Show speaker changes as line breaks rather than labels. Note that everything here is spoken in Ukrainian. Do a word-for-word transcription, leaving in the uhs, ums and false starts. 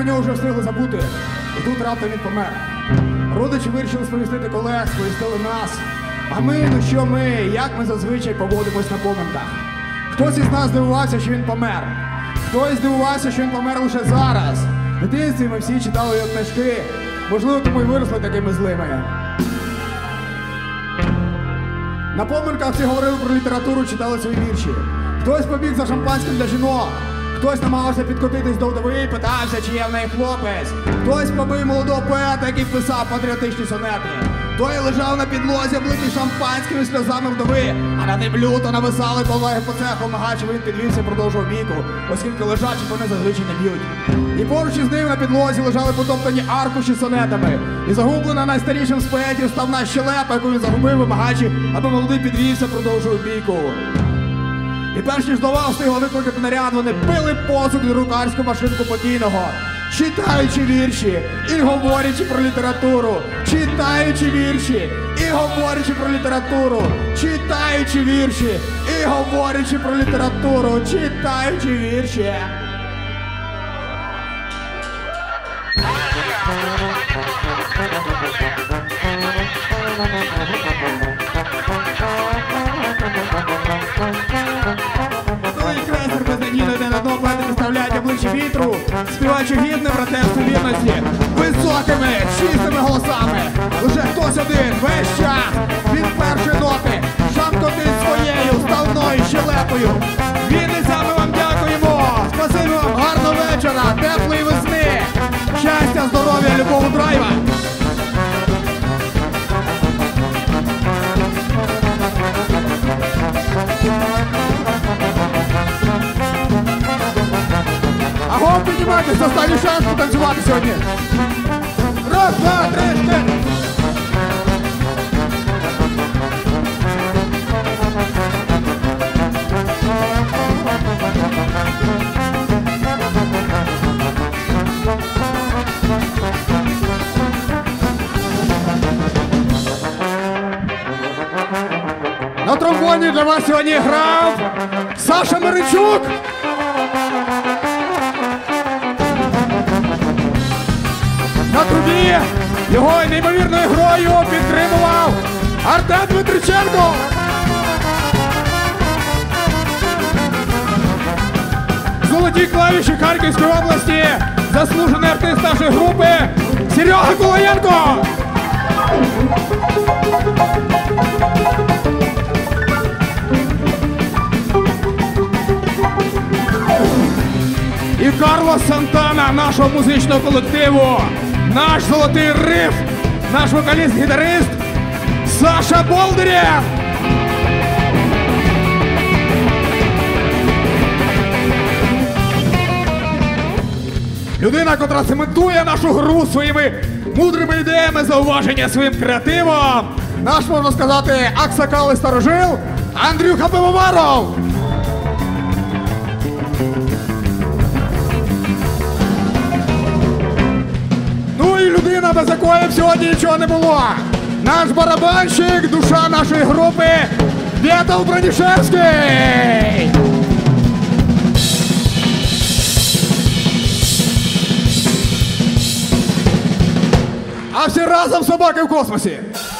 про нього вже встигли забути. І тут раптом він помер. Родичі вирішили сповістити колег, сповістили нас. А ми, ну що ми, як ми зазвичай поводимось на поминках. Хтось із нас здивувався, що він помер. Хтось здивувався, що він помер лише зараз. В дитинстві ми всі читали його книжки. Можливо, тому й виросли такими злими. На поминках всі говорили про літературу, читали свої вірші. Хтось побіг за шампанським для жінок. Хтось намагався підкотитись до вдови і питався, чи є в неї хлопець. Хтось побив молодого поета, який писав патріотичні сонети. Той лежав на підлозі, облитий шампанськими сльозами вдови, а на ним люто нависали колеги по цеху, нагач він підвівся, продовжував бійку, оскільки лежачих вони зазвичай не б'ють. І поруч із ним на підлозі лежали потоптані аркуші сонетами. І загублена найстарішим з поетів ставна щелепа, яку він загубив, вимагаючи, аби молодий підвівся, продовжував бійку. І перш ніж вдова встигла викликати наряд, вони пили посуд і друкарську машинку покійного, читаючи вірші і говорячи про літературу, читаючи вірші і говорячи про літературу, читаючи вірші і говорячи про літературу, читаючи вірші. Коли крейсер безнадійно йде на дно, поети представляють обличчя вітру, співаючи гімни братерству вірності, високими, чистими голосами. Лише хтось один весь час від першої ноти шамкотить своєю ставною щелепою. Вінниця, ми вам дякуємо! Спасибі вам, гарного вечора, теплої весни, щастя, здоров'я, любові, драйва! Аго, піднімайтесь, останній шанс потанцювати сьогодні. Раз, два, три, чотири. На тромбоні для вас сьогодні грав Саша Миричук. На трубі його неймовірною грою підтримував Артем Дмитриченко. Золоті клавіші Харківської області, заслужений артист нашої групи Серега Колоєнко. І Карлос Сантана, нашого музичного колективу, наш золотий риф, наш вокаліст-гітарист Саша Болдирєв. Людина, котра цементує нашу гру своїми мудрими ідеями, зауваження своїм креативом. Наш, можна сказати, аксакал і старожил Андрюха Пивоваров. Ну і людина, без якої б сьогодні нічого не було. Наш барабанщик, душа нашої групи Вітал Бранішевський. А всі разом собаки в космосі.